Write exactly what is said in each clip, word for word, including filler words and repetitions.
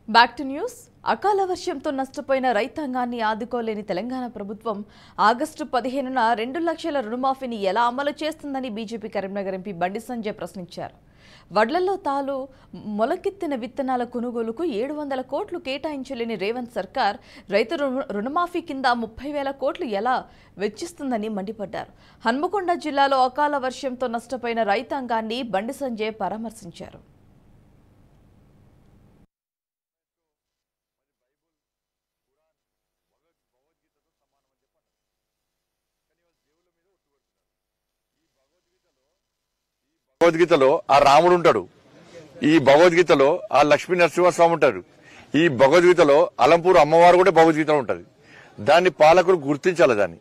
Back to news. అకాల వర్షంతో నష్టపోయిన రైతాంగాన్ని ఆదుకోలేని తెలంగాణ ప్రభుత్వం ఆగస్టు పదిహేనున రెండు లక్షల రుణమాఫీని ఎలా అమలు చేస్తుందని బీజేపీ కరీంనగర్ ఎంపీ బండి సంజయ్ ప్రశ్నించారు. వడ్లలో తాలు మొలకెత్తిన విత్తనాల కొనుగోలుకు ఏడు వందల కోట్లు కేటాయించలేని రేవంత్ సర్కార్ రైతు రుణమాఫీ కింద ముప్పై వేల కోట్లు ఎలా వెచ్చిస్తుందని మండిపడ్డారు. హన్మకొండ జిల్లాలో అకాల వర్షంతో నష్టపోయిన రైతాంగాన్ని బండి సంజయ్ పరామర్శించారు. భగవద్గీతలో ఆ రాముడు ఉంటాడు, ఈ భగవద్గీతలో ఆ లక్ష్మీ నరసింహస్వామి ఉంటారు, ఈ భగవద్గీతలో అలంపూర్ అమ్మవారు కూడా భగవద్గీతలో ఉంటది. దాన్ని పాలకులు గుర్తించాలి. దాన్ని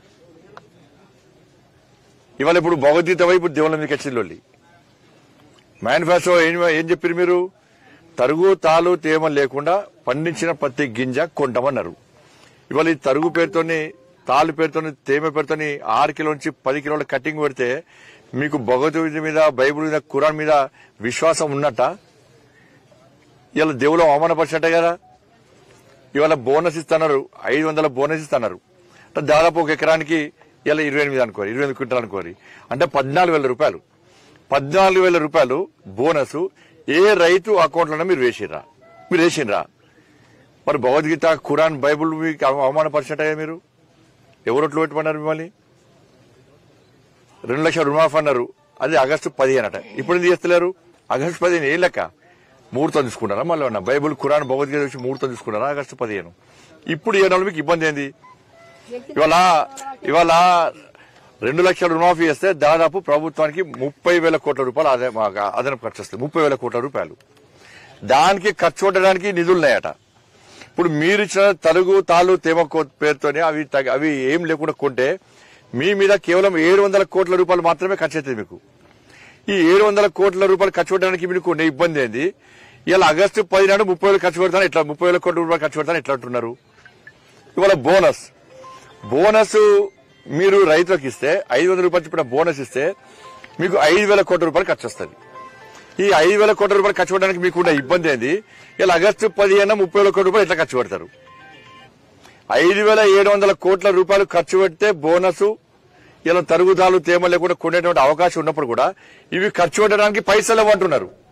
ఇవాళ ఇప్పుడు భగవద్గీత వైపు దేవుళ్ళ మీకు వచ్చిల్లి మేనిఫెస్టో ఏం ఏం చెప్పారు మీరు? తరుగు తాలు తేమ లేకుండా పండించిన ప్రతి గింజ కొంటామన్నారు. ఇవాళ ఈ తరుగు పేరుతోని తాలు పేరుతోని తేమ పేరుతోని ఆరు కిలో నుంచి పది కిలోల కటింగ్ పెడితే మీకు భగవద్గీత మీద, బైబుల్ మీద, ఖురాన్ మీద విశ్వాసం ఉన్నట్ట? ఇవాళ దేవుడు అవమానపరిచినట్టే కదా. ఇవాళ బోనస్ ఇస్తున్నారు, ఐదు వందల బోనస్ ఇస్తున్నారు. దాదాపు ఒక ఎకరానికి ఇలా ఇరవై ఎనిమిది అనుకోరు, ఇరవై ఎనిమిది క్వింటాలు అనుకోరు, అంటే పద్నాలుగు వేల రూపాయలు పద్నాలుగు వేల రూపాయలు బోనస్ ఏ రైతు అకౌంట్లోనే మీరు వేసిర్రా? మీరు వేసినరా? మరి భగవద్గీత, ఖురాన్, బైబుల్ మీకు అవమానపరిచినట్టే. మీరు ఎవరొట్లు పెట్టుకున్నారు? మిమ్మల్ని రెండు లక్షల రుణమాఫీ అన్నారు, అది ఆగస్టు పదిహేను అట. ఇప్పుడు ఎందుకు చేస్తలేరు? ఆగస్టు పదిహేను ఏ లెక్క? ముహూర్తం తీసుకున్నారా? మళ్ళీ ఉన్నా బైబుల్, ఖురాన్, భగవద్గీత వచ్చి ముహూర్తం తీసుకున్నారా? ఆగస్టు పదిహేను. ఇప్పుడు ఏ నెలలో మీకు ఇబ్బంది ఏంది? ఇవాళ ఇవాళ రెండు లక్షల రుణమాఫీ చేస్తే దాదాపు ప్రభుత్వానికి ముప్పై వేల కోట్ల రూపాయలు అదే అదనపు ఖర్చు వస్తుంది. ముప్పై వేల కోట్ల రూపాయలు దానికి ఖర్చు పెట్టడానికి నిధులున్నాయట. ఇప్పుడు మీరిచ్చిన తరుగు తాలు తేమ పేరుతోనే అవి అవి ఏం లేకుండా కొంటే మీ మీద కేవలం ఏడు వందల కోట్ల రూపాయలు మాత్రమే ఖర్చు అవుతుంది. మీకు ఈ ఏడు వందల కోట్ల రూపాయలు ఖర్చు పెట్టడానికి మీకు ఉండే ఇబ్బంది ఏంది? ఇలా ఆగస్టు పది నాడు ముప్పై వేలు ఖర్చు పెడతాను, ఇట్లా ముప్పై వేల కోట్ల రూపాయలు ఖర్చు పెడతాను ఎట్లా అంటున్నారు? ఇవాళ బోనస్ బోనస్ మీరు రైతులకు ఇస్తే ఐదు వందల రూపాయలు చెప్పిన బోనస్ ఇస్తే మీకు ఐదు వేల కోట్ల రూపాయలు ఖర్చు వస్తుంది. ఈ ఐదు వేల కోట్ల రూపాయలు ఖర్చు పెట్టడానికి మీకు ఉండే ఇబ్బంది ఏంది? ఇలా ఆగస్టు పదిహేను ముప్పై వేల కోట్ల రూపాయలు ఎట్లా ఖర్చు పెడతారు? ఐదు వేల ఏడు వందల కోట్ల రూపాయలు ఖర్చు పెడితే బోనస్ ఇలా తరుగుదాలు తేమ లేకుండా కొనేటువంటి అవకాశం ఉన్నప్పుడు కూడా ఇవి ఖర్చు పెట్టడానికి పైసలు ఇవ్వంటున్నారు.